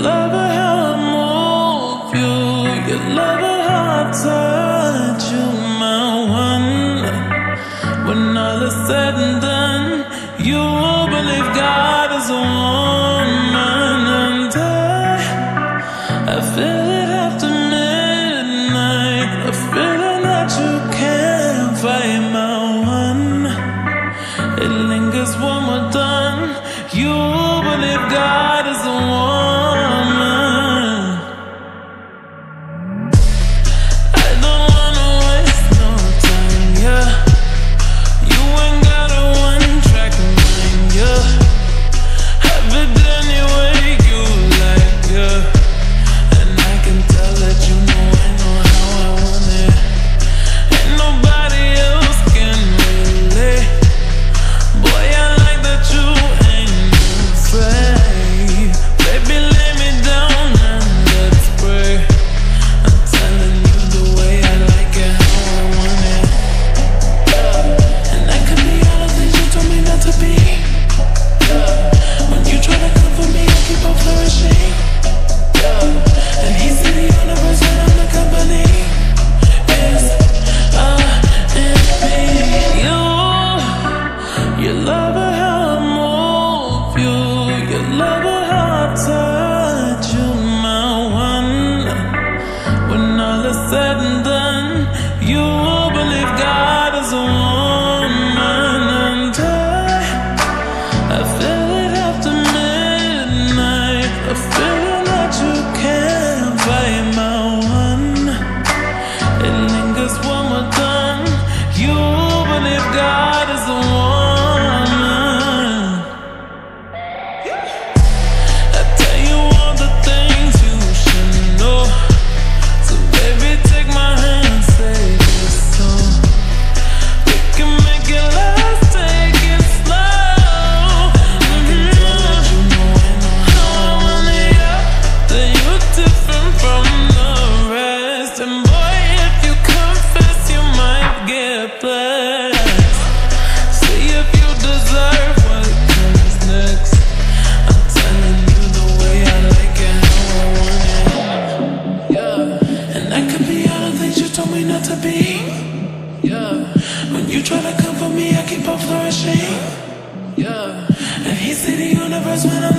love it how I move you. You love it how I touch you, my one. When all is said and done, you will believe God is a woman. And I feel it after midnight, a feeling that you can't fight, my one. It lingers when we're done. You believe God is a woman. I don't wanna waste no time, yeah. You ain't got a one-track mind, yeah. Have it any way you like, yeah. And I can tell that you know I know how I want it. Ain't nobody else can relate. Boy, I like that you ain't afraid. Baby, lay me down and let's pray. I'm telling you the way I like it, how I want it, yeah. And I could be all the things you told me not to be, yeah. When you try to come for me, I keep on flourishing, yeah. And he's in the universe when I'm the company. Is you love it how I move you. You love it how I touch you, my one. When all is said and done, you will believe God is a woman. And I feel it after midnight, a feeling that you can't fight, my one. It lingers when we're done. You believe God is a woman. I tell you all the things you should know. So baby, take my hand, say this song. We can make it last, take it slow. I can tell that you know I know how I want it, yeah. That you're different from the rest. And boy, if you confess, you might get blessed. See if you deserve what comes next. I'm telling you the way I like it, how I want it, yeah. And I could be all the things you told me not to be, yeah. When you try to come for me, I keep on flourishing, yeah. And he see the universe when I'm